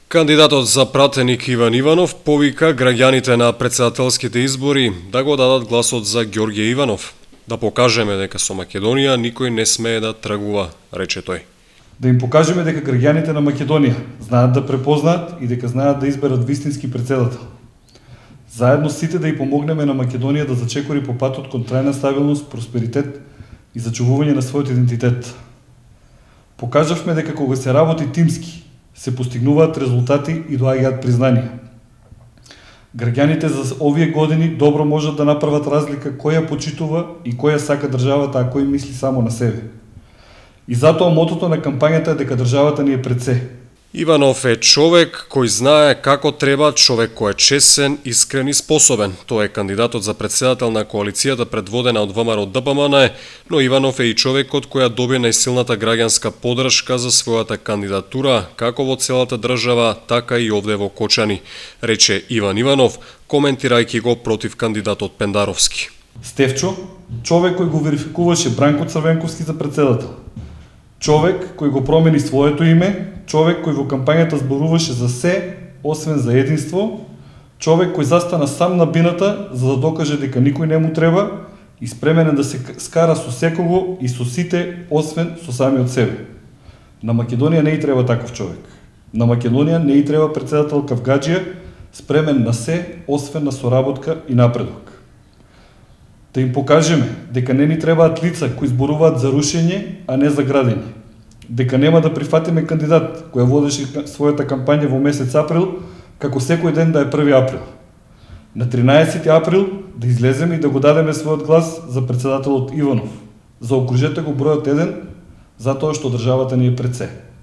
Кандидатот за пратеник Иван Иванов повика граѓаните на претседателските избори да го дадат гласот за Ѓорѓе Иванов. Да покажеме дека со Македонија никој не смее да тргува, рече тој. Да им покажеме дека граѓаните на Македонија знаат да препознаат и дека знаат да изберат вистински претседател. Заедно сите да и помогнеме на Македонија да зачекори по патот кон трајна стабилност, просперитет и зачувување на својот идентитет. Покажавме дека кога се работи тимски, се постигнуваат резултати и доаѓаат признанија. Граѓаните за овие години добро можат да направат разлика кој ја почитува и кој ја сака државата, а кој мисли само на себе. И затоа мотото на кампањата е дека државата ни е пред се. Иванов е човек кој знае како треба, човек кој е чесен, искрен и способен. Тој е кандидатот за претседател на коалицијата предводена од ВМРО ДПМН, но Иванов е и човекот кој ја доби најсилната граѓанска поддршка за својата кандидатура, како во целата држава, така и овде во Кочани, рече Иван Иванов, коментирајќи го против кандидатот Пендаровски. Стефчо, човек кој го верификуваше Бранко Црвенковски за претседател. Човек кој го промени своето име, човек кој во кампањата зборуваше за се, освен за единство, човек кој застана сам на бината за да докаже дека никој не му треба и спремен е да се скара со секого и со сите, освен со самиот себе. На Македонија не и треба таков човек. На Македонија не и треба претседател кавгаџија, спремен на се, освен на соработка и напредок. Да им покажеме дека не ни требаат лица кои зборуваат за рушење, а не за градење. Дека нема да прифатиме кандидат кој водеше својата кампања во месец април, како секој ден да е 1 април. На 13 април да излеземе и да го дадеме својот глас за претседателот Иванов. Заокружете го бројот 1, затоа што државата ни е пред се.